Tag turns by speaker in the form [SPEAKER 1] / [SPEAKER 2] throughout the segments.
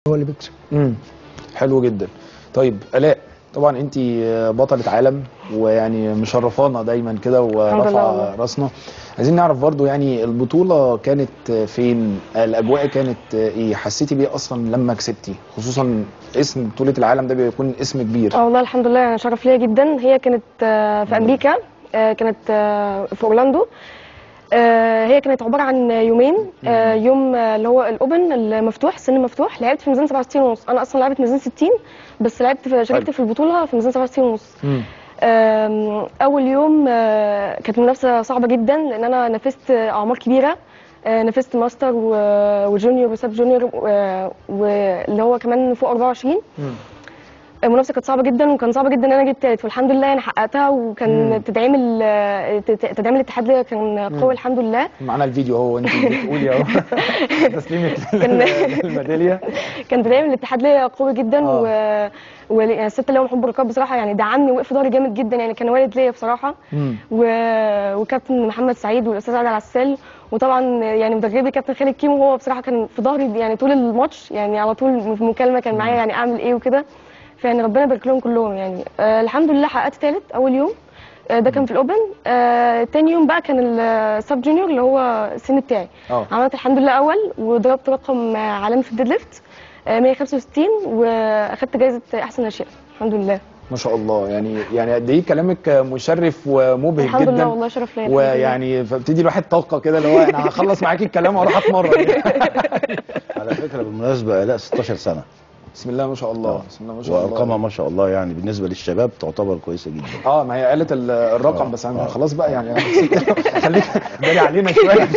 [SPEAKER 1] هو اللي بيكسب.
[SPEAKER 2] حلو جدا. طيب آلاء، طبعا انت بطلة عالم ويعني مشرفانا دايما كده ورفع راسنا. عايزين نعرف برضو يعني البطولة كانت فين، الاجواء كانت ايه، حسيتي بيه اصلا لما كسبتي، خصوصا اسم بطولة العالم ده بيكون اسم كبير.
[SPEAKER 3] والله الحمد لله، يعني شرف ليا جدا. هي كانت في امريكا، كانت في اورلاندو. هي كانت عباره عن يومين. يوم اللي هو الاوبن المفتوح، سن مفتوح، لعبت في ميزان 67 ونص. انا اصلا لعبت ميزان 60، بس شاركت في البطوله في ميزان 67 ونص. اول يوم كانت منافسه صعبه جدا، لان انا نافست اعمار كبيره. نافست ماستر وجونيور وساب جونيور واللي هو كمان فوق 24. المنافسه كانت صعبه جدا، وكان صعب جدا ان انا جبت تالت، والحمد لله انا حققتها. وكان تدعيم الاتحاد ليا كان قوي الحمد لله.
[SPEAKER 2] معانا الفيديو اهو انت بتقولي اهو تسليمه الميداليه.
[SPEAKER 3] كان تدعيم الاتحاد ليا قوي جدا. يعني الست اللي هو محب الركاب بصراحه يعني دعمني ووقف في ظهري جامد جدا، يعني كان والد ليا بصراحه. وكابتن محمد سعيد والاستاذ عادل عسال، وطبعا يعني مدربي كابتن خالد كيمو، هو بصراحه كان في ظهري يعني طول الماتش، يعني على طول في مكالمه كان معايا يعني اعمل ايه وكده. فيعني ربنا يبارك لهم كلهم. يعني الحمد لله حققت ثالث اول يوم. ده كان في الاوبن. تاني يوم بقى كان السب جونيور اللي هو السن بتاعي. عملت الحمد لله اول، وضربت رقم عالمي في الديد ليفت 165، واخدت جائزه احسن ناشئه الحمد لله.
[SPEAKER 2] ما شاء الله. يعني قد ايه كلامك مشرف ومبهج جدا.
[SPEAKER 3] الحمد لله والله شرف ليا.
[SPEAKER 2] ويعني فبتدي الواحد طاقه كده اللي هو انا هخلص معاكي الكلام واروح اتمرن.
[SPEAKER 4] على فكره بالمناسبه آلاء 16 سنه.
[SPEAKER 2] بسم الله ما شاء الله. بسم الله ما شاء الله.
[SPEAKER 4] وارقامها ما شاء الله يعني بالنسبه للشباب تعتبر كويسه جدا.
[SPEAKER 2] ما هي قالت الرقم بس انا خلاص بقى يعني خليك داري علينا شويه.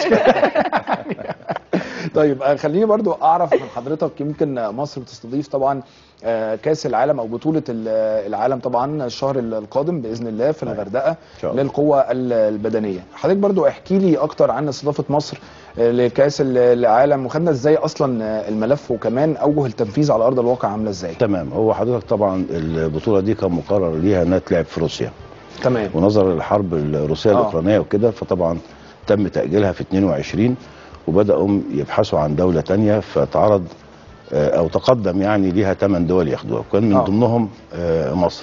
[SPEAKER 2] طيب خليني برضو اعرف من حضرتك، يمكن مصر بتستضيف طبعا كاس العالم او بطوله العالم طبعا الشهر القادم باذن الله في الغردقه للقوه البدنيه. حضرتك برضو احكي لي اكتر عن استضافه مصر لكاس العالم، وخدنا ازاي اصلا الملف، وكمان اوجه التنفيذ على ارض الواقع عامله ازاي.
[SPEAKER 4] تمام. هو حضرتك طبعا البطوله دي كان مقرر ليها انها تلعب في روسيا.
[SPEAKER 2] تمام.
[SPEAKER 4] ونظرا للحرب الروسيه الاوكرانيه وكده، فطبعا تم تاجيلها في 22، وبداوا يبحثوا عن دوله ثانيه، فتعرض او تقدم يعني ليها 8 دول ياخدوها، وكان من ضمنهم مصر.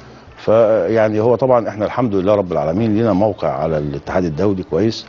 [SPEAKER 4] فيعني هو طبعا احنا الحمد لله رب العالمين لينا موقع على الاتحاد الدولي كويس،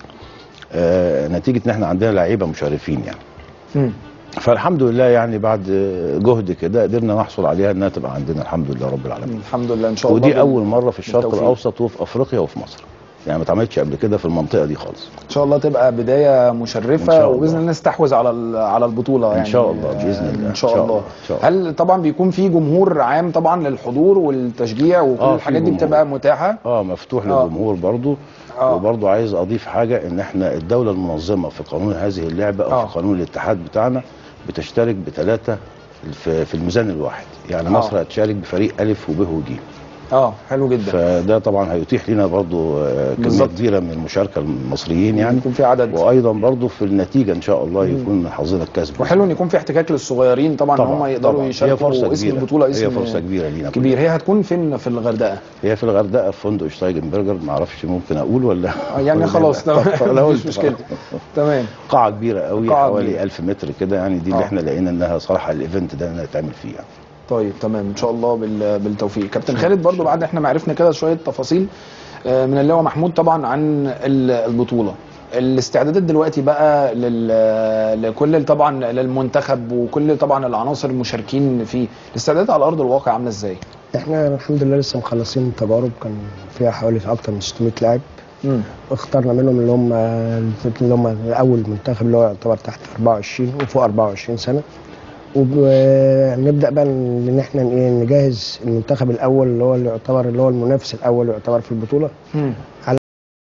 [SPEAKER 4] نتيجه ان احنا عندنا لعيبه مشرفين يعني. فالحمد لله يعني بعد جهد كده قدرنا نحصل عليها انها تبقى عندنا الحمد لله رب العالمين.
[SPEAKER 2] الحمد لله ان شاء الله.
[SPEAKER 4] ودي اول مره في الشرق الاوسط وفي افريقيا وفي مصر، يعني ما اتعملتش قبل كده في المنطقه دي خالص.
[SPEAKER 2] ان شاء الله تبقى بدايه مشرفه، وباذن الله نستحوذ على البطوله يعني
[SPEAKER 4] ان شاء الله باذن الله.
[SPEAKER 2] ان شاء الله. هل طبعا بيكون في جمهور عام طبعا للحضور والتشجيع وكل الحاجات دي بتبقى متاحه؟
[SPEAKER 4] مفتوح للجمهور برضو. وبرضو عايز اضيف حاجه، ان احنا الدوله المنظمه في قانون هذه اللعبه او في قانون الاتحاد بتاعنا بتشترك بثلاثه في الميزان الواحد، يعني مصر هتشارك بفريق الف وب وج.
[SPEAKER 2] حلو جدا.
[SPEAKER 4] فده طبعا هيتيح لنا برضو كميه كبيره من المشاركه المصريين، يعني
[SPEAKER 2] يكون في عدد،
[SPEAKER 4] وايضا برضو في النتيجه ان شاء الله يكون من حظنا الكسب.
[SPEAKER 2] وحلو ان يكون في احتكاك للصغيرين طبعا ان هم يقدروا يشاركوا. اسم البطوله
[SPEAKER 4] هي فرصه كبيره لينا
[SPEAKER 2] كبير. هي هتكون فين في الغردقه؟
[SPEAKER 4] هي في الغردقه في فندق شتايجنبرجر، ما اعرفش ممكن اقول ولا
[SPEAKER 2] يعني خلاص تمام مش مشكله. تمام.
[SPEAKER 4] قاعه كبيره قوي حوالي 1000 متر كده، يعني دي اللي احنا لقينا انها صراحه الايفنت ده انها تعمل فيه يعني.
[SPEAKER 2] طيب تمام ان شاء الله بالتوفيق. كابتن خالد، برضو بعد احنا ما عرفنا كده شويه تفاصيل من اللواء محمود طبعا عن البطوله، الاستعدادات دلوقتي بقى لكل طبعا للمنتخب وكل طبعا العناصر المشاركين فيه، الاستعدادات على ارض الواقع عامله ازاي؟
[SPEAKER 1] احنا الحمد لله لسه مخلصين تجارب كان فيها حوالي اكتر من 600 لاعب. اخترنا منهم اللي هم اول منتخب اللي هو يعتبر تحت 24 وفوق 24 سنه، ونبدا بقى ان احنا نجهز المنتخب الاول اللي هو المنافس الاول يعتبر في البطوله، على